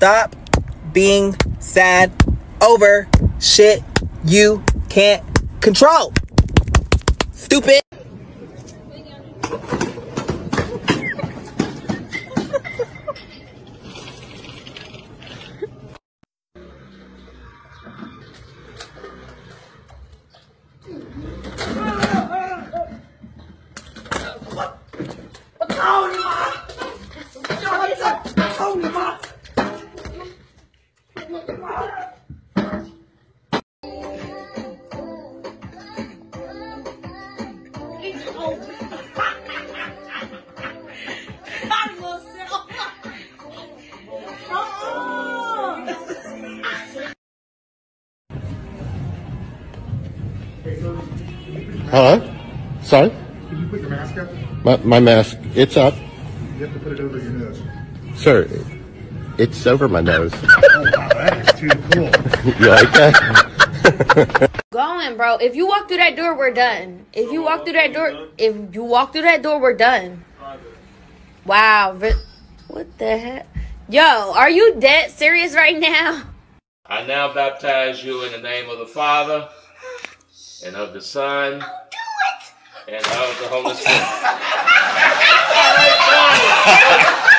Stop being sad over shit you can't control. Stupid. Hello? Sorry? Can you put your mask up? My mask, it's up. You have to put it over your nose. Sir, it's over my nose. Oh, wow, that is too cool. You like that? Going, bro. If you walk through that door, we're done. If you walk through that door, we're done. Wow. What the heck? Yo, are you dead serious right now? I now baptize you in the name of the Father, and of the Son, and of the Holy Spirit.